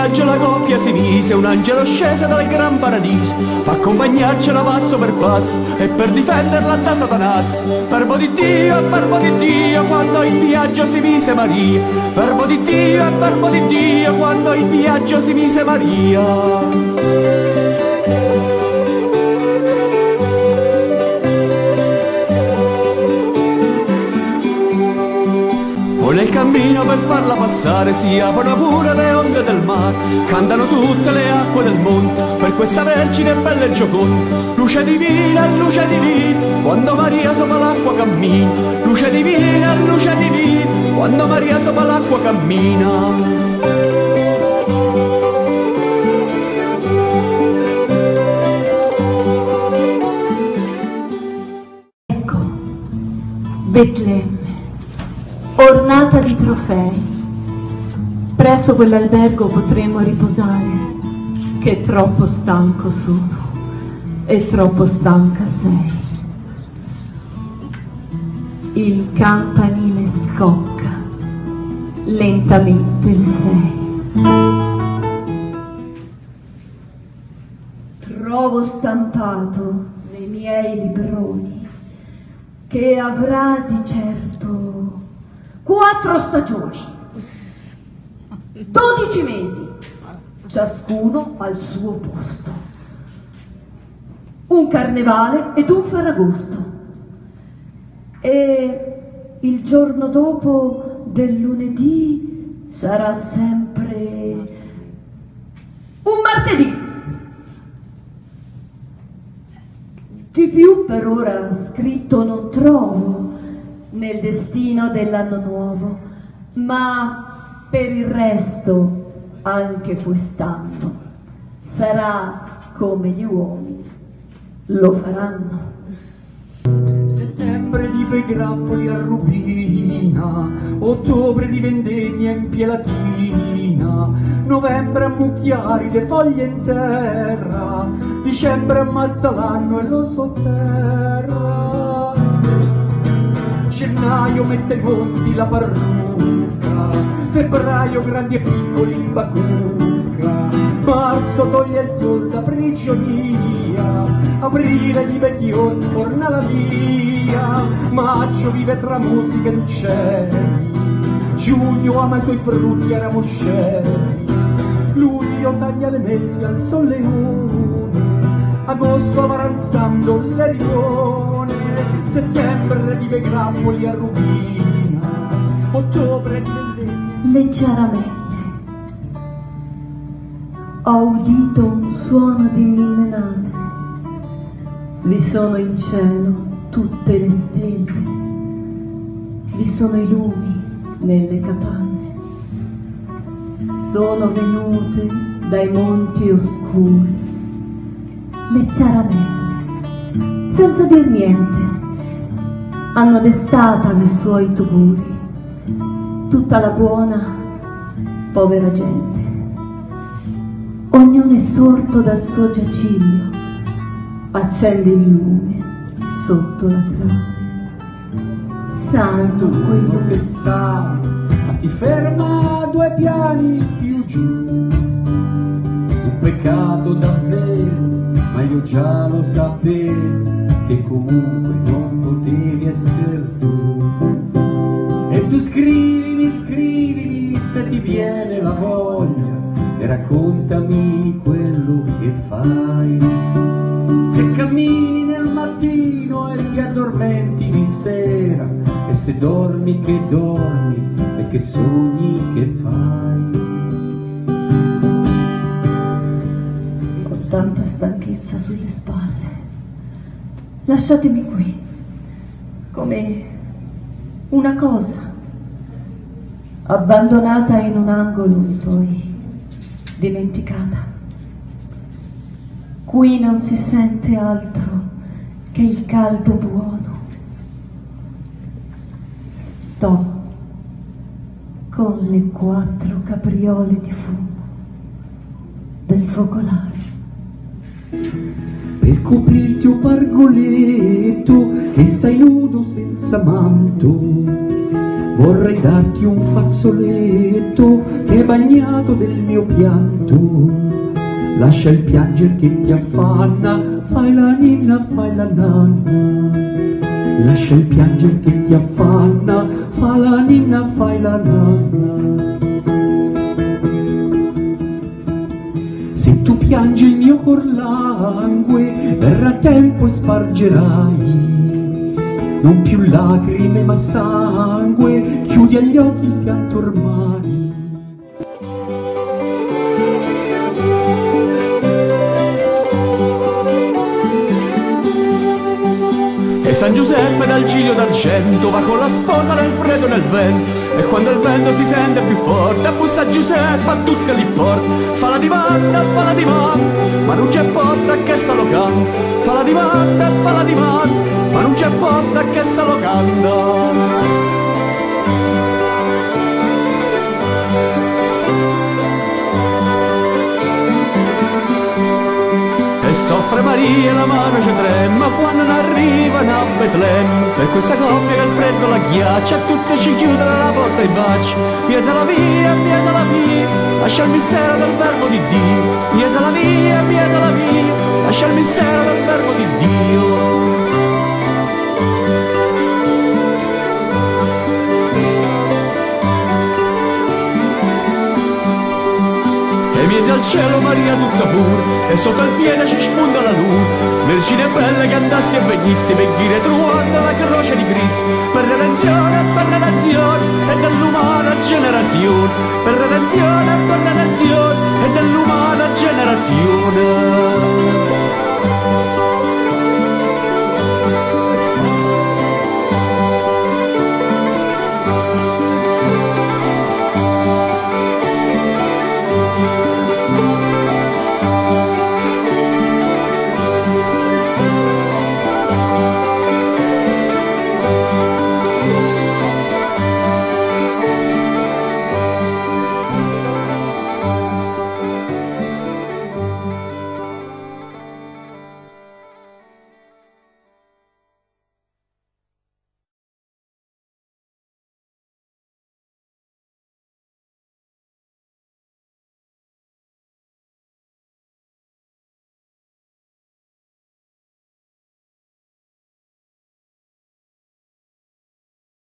viaggio la coppia si mise, un angelo scese dal gran paradiso, accompagnarcela passo per passo e per difenderla da Satanas. Verbo di Dio e verbo di Dio quando in viaggio si mise Maria, verbo di Dio e verbo di Dio quando in viaggio si mise Maria. Nel cammino per farla passare si aprono pure le onde del mare, cantano tutte le acque del mondo per questa vergine bella e gioconda. Luce divina, quando Maria sopra l'acqua cammina, luce divina, quando Maria sopra l'acqua cammina. Ecco, Betlemme, ornata di trofei, presso quell'albergo potremo riposare, che troppo stanco sono e troppo stanca sei. Il campanile scocca, lentamente le 6. Trovo stampato nei miei libroni che avrà di certo 4 stagioni, 12 mesi, ciascuno al suo posto, un carnevale ed un ferragosto, e il giorno dopo del lunedì sarà sempre un martedì. Di più per ora scritto non trovo nel destino dell'anno nuovo, ma per il resto anche quest'anno sarà come gli uomini lo faranno. Settembre di bei grappoli a Rubina, ottobre di vendemmia in Pielatina, novembre a mucchiari le foglie in terra, dicembre ammazza l'anno e lo sotterra. Gennaio mette ai monti la parrucca, febbraio grandi e piccoli in bacucca, marzo toglie il sol da prigionia, aprile di vecchioni torna la via, maggio vive tra musiche ed uccelli, giugno ama i suoi frutti a ramoscelli, luglio taglia le messe al solleone, agosto avaranzando le rione, settembre vive grappoli a Rubina, ottobre di vendemmia. Le ciaramelle. Ho udito un suono di ninenate, vi sono in cielo tutte le stelle, vi sono i lumi nelle capanne, sono venute dai monti oscuri le ciaramelle, senza dir niente, hanno destata nei suoi tuguri tutta la buona, povera gente. Ognuno è sorto dal suo giaciglio, accende il lume sotto la trave. Santo quello che sa, ma si ferma a 2 piani più giù. Un peccato davvero, ma io già lo sapevo che comunque non potevi essere tu. E tu scrivimi se ti viene la voglia e raccontami quello che fai. Se cammini nel mattino e ti addormenti di sera, e se dormi che dormi e che sogni che fai. Ho tanta stanchezza sulle spalle. Lasciatemi qui, come una cosa, abbandonata in un angolo e poi dimenticata. Qui non si sente altro che il caldo buono. Sto con le 4 capriole di fumo del focolare. Per coprirti un pargoletto che stai nudo senza manto, Vorrei darti un fazzoletto che è bagnato del mio pianto. Lascia il pianger che ti affanna, fai la ninna, fai la nanna. Lascia il pianger che ti affanna, fa la ninna, fai la nanna. Se tu piangi il mio cor langue, verrà tempo e spargerai non più lacrime ma sangue, chiudi agli occhi il pianto ormai. E San Giuseppe dal Giglio d'argento va con la sposa nel freddo e nel vento, e quando il vento si sente più forte bussa a Giuseppe a tutte li porte. Fa la dimanda, ma non c'è posta che se lo canta. Fa la dimanda, ma non c'è posta che se lo canta. E soffre Maria, la mano ci trema quando non arrivano a Betlemme. Per questa coppia che il freddo la ghiaccia, a tutte ci chiudono la porta in faccia. Miezza la via, lascia il mistero del verbo di Dio. Miezza la via, lascia il mistero del verbo di Dio. Miezza al cielo Maria tutta pura, e sotto il piede ci spunta la luna. Vergine belle che andassi e venissi, per dire truando la croce di Cristo. Per redenzione e dell'umana generazione. Per redenzione e dell'umana generazione.